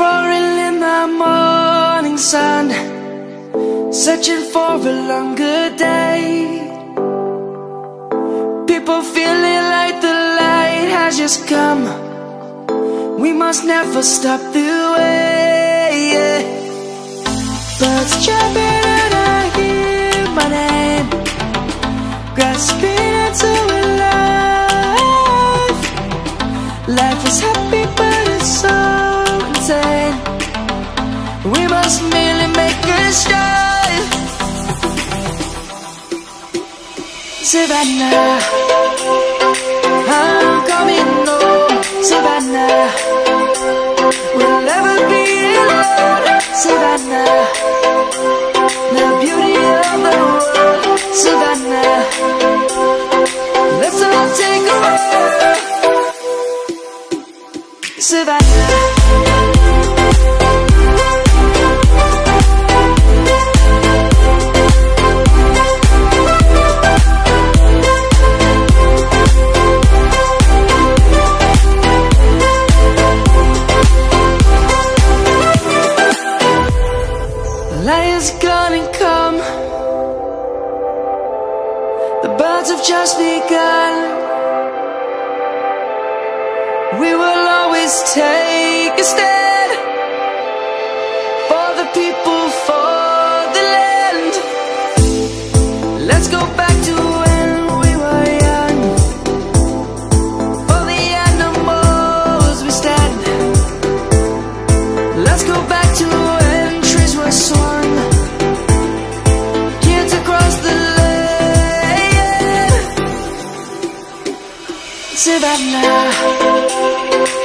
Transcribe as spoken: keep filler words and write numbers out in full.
roaring in the morning sun, searching for a longer day. People feeling like the light has just come. We must never stop the way, yeah. Birds chirping and I hear my name, grasping into a life. Life is happy but it's so insane. We must merely make a start. Savannah, I'm coming home. Savannah, we'll never be alone. Savannah, the beauty of the world. Savannah, let's all take a walk. Savannah, light is gonna come. The birds have just begun. We will always take a stand for the people, for the land. Let's go back to when we were young. For the animals we stand. Let's go back to when trees were swung, kids across the land. Savannah,